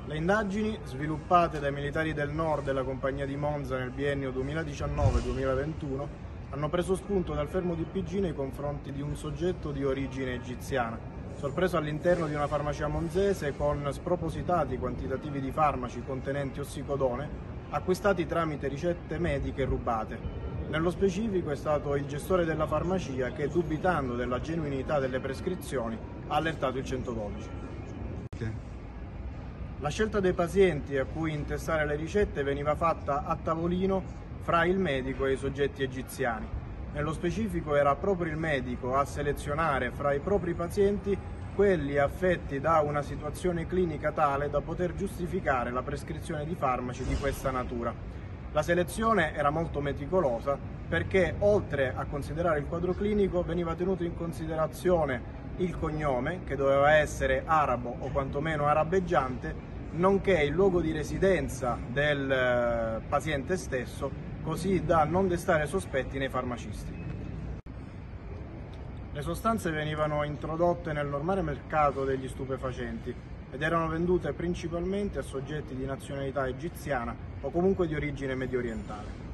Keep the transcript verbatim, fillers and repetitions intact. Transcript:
Le indagini, sviluppate dai militari del nord della Compagnia di Monza nel biennio duemiladiciannove duemilaventuno, hanno preso spunto dal fermo di P G nei confronti di un soggetto di origine egiziana, sorpreso all'interno di una farmacia monzese con spropositati quantitativi di farmaci contenenti ossicodone, acquistati tramite ricette mediche rubate. Nello specifico è stato il gestore della farmacia che, dubitando della genuinità delle prescrizioni, ha allertato il centododici. Okay. La scelta dei pazienti a cui intestare le ricette veniva fatta a tavolino fra il medico e i soggetti egiziani. Nello specifico era proprio il medico a selezionare fra i propri pazienti quelli affetti da una situazione clinica tale da poter giustificare la prescrizione di farmaci di questa natura. La selezione era molto meticolosa perché, oltre a considerare il quadro clinico, veniva tenuto in considerazione il cognome, che doveva essere arabo o quantomeno arabeggiante, nonché il luogo di residenza del paziente stesso, così da non destare sospetti nei farmacisti. Le sostanze venivano introdotte nel normale mercato degli stupefacenti ed erano vendute principalmente a soggetti di nazionalità egiziana o comunque di origine medio orientale.